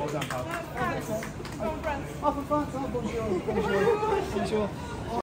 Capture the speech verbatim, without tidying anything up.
Well done, pal. France. From France. Oh, from France. Oh, bonjour. Bonjour. Bonjour.